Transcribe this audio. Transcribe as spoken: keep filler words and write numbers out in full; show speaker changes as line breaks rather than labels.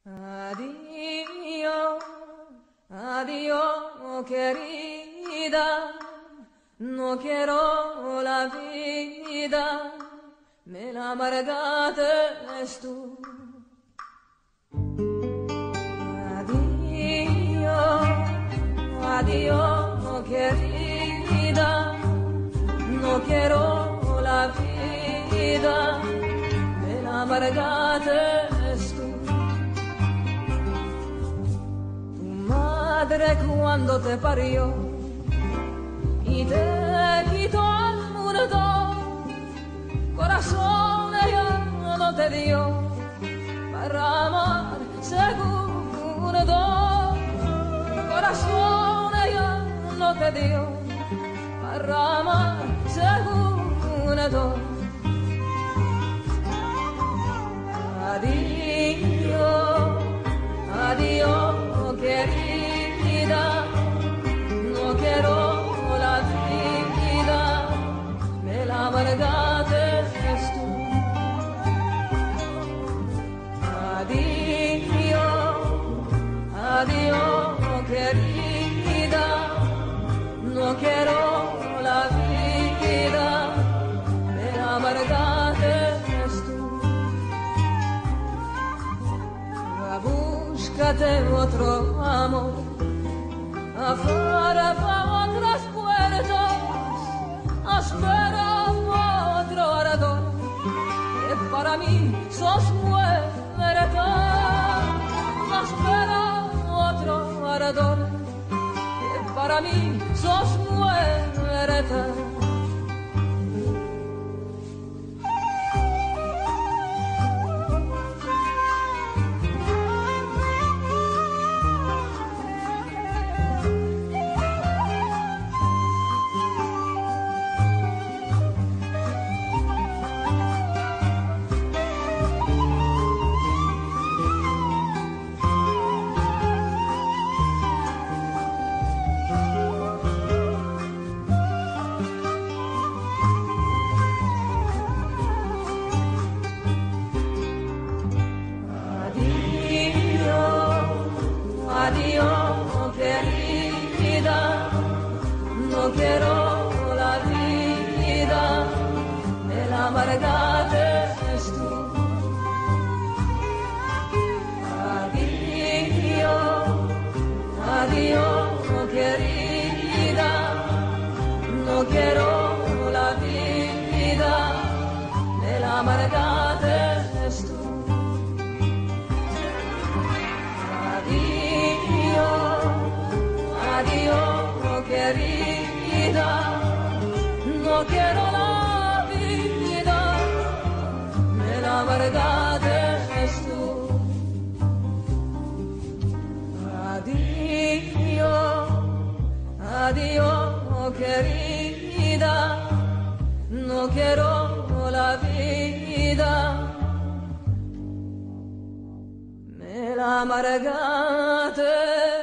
Adiós, adiós, querida, no quiero la vida, me la amargaste tú. Adiós, adiós, querida, no quiero la vida, me la amargaste tú. Tu madre cuando te parió y te quitó al mundo, corazón ella no te dio para amar segundo, corazón ella no te dio para amar segundo. Adiós, adiós, querida, no quiero la vida, me la amargaste tú. Adiós, adiós, querida, no quiero la vida, me la amargaste tú. Búscate otro amor, afuera para otras puertas, espera otro ardor, que para mí sos muerta. Espera otro ardor, que para mí sos muerta. Adiós, querida, no quiero la vida, me la amargaste tú. Adiós, adiós, querida, no quiero la vida, me la amargaste tú. Adiós, querida, no quiero la vida, me la amargaste tú. Adiós, adiós, querida, no quiero la vida, me la amargaste.